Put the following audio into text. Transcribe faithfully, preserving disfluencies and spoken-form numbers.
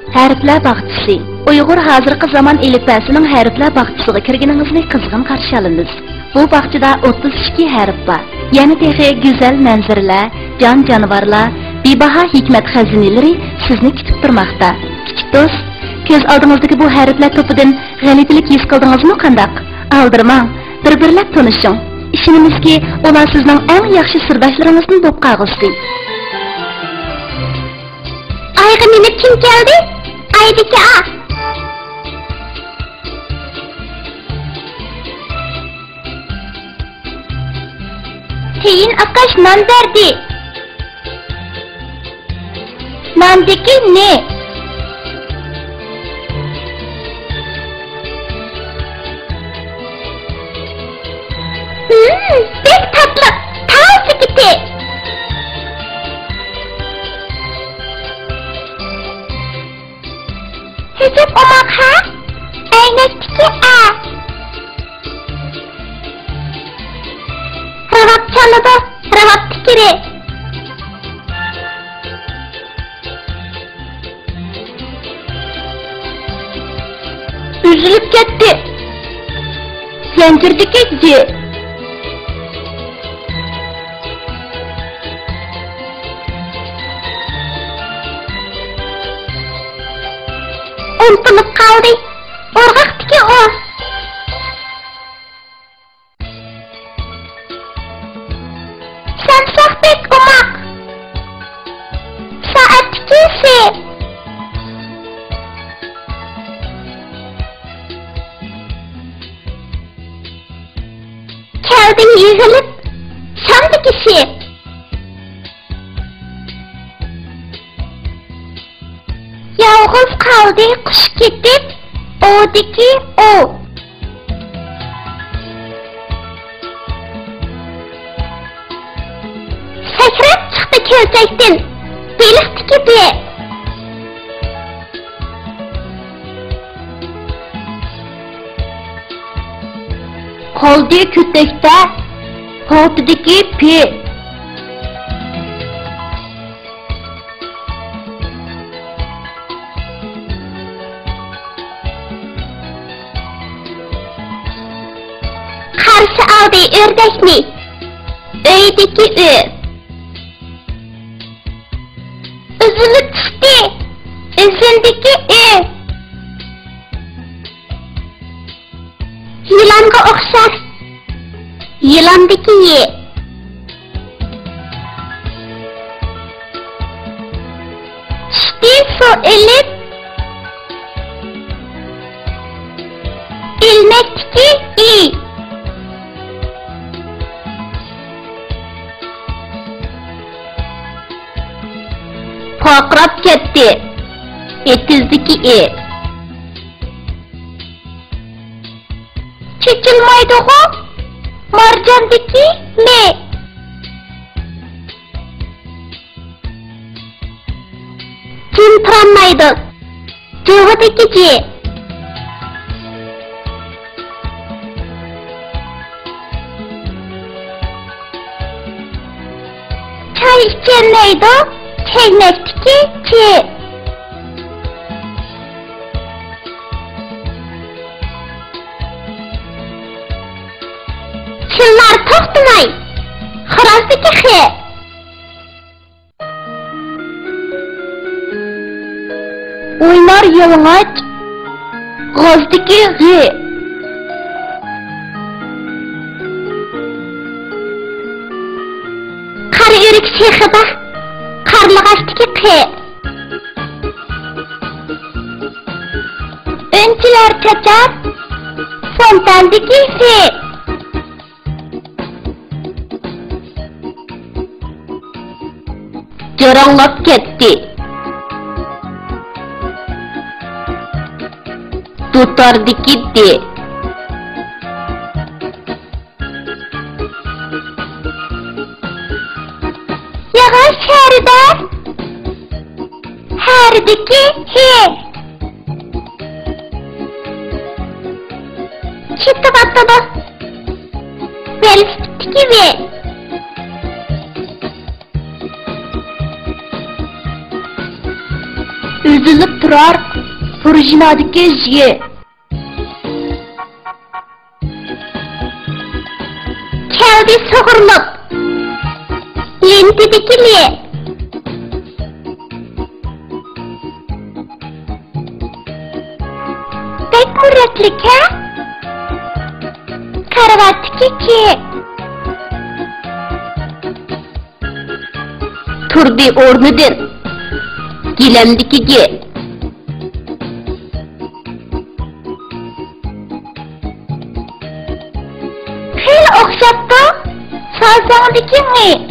Harflar Baghchisi. Uyg'ur hozirgi zamon elipbasining harflar Baghchisiga kirganingizni qizg'in qarshi olamiz. Bu bog'chada o'ttiz ikki harf bor. Yana texi go'zal manzaralar, jon jonivorlar, bebaho hikmat xazinalari sizni kutib turmoqda. Kichik do'st, ko'z oldingizdagi bu harflar to'pidan g'alatilik his qildingizmi qandaq? Aldirmang, bir-birlab tanishing. Ishonamizki, ular sizning eng yaxshi sirdoshlaringizni bo'lib qolg'usi. Ayga minib kim keldi? Aydika. Keyin akash non berdi. Nondaki ne? Hmm, pek tatlı. Taze gitti. Hücum omak ha? Aynaktaki a. Rahat çalıdı, rahat tikiri. Üzülüp gitti. Zincirdeki c. Unutulup kaldı. Orgaktaki o. Samsak pek umak. Saat kisi. Keldingiz Elip. Şamdı kişi. Yalğız kaldı kuş gidip. O'diki o. Sakrab chiqdi keljakdan. Beliqdiki be. Qoldi kutakda. Hotidiki pe. Qarshi oldi o'rdakni. Uydiki u. Üzülüp çıktı. Üzüldeki u. Yılanga okşar. Yılandaki ye. Çıktı su elip. İlmekteki i. Qoqrab ketdi. Etizdiki e. Chechilmaydi ho? Marjandiki me. Jim turanmaydi. Jo'g'idiki je. Choy icholmaydi. Çeynektiki ki. Çıllar toxtumay. Xirazdiki xi. Oynar yalıngaç. G'ozdiki g'i. Qari o'rik shexida. Qarlığaçtaki qi. Önçiler çaçar. Fontandaki fi. Joranlap ketdi. Tutardiki de. Yağış heride. Herdeki he. Çıktı batladı. Velistiki ve. tizilib turar Purjinadagi ji. Keldi soğurlup. Lentidikili. Pek muratlik ha? Karavatdiki ki. Turdi o'rnidan. Gilamdikiga. Xeyli o'xshatdi. Sazangdikimi?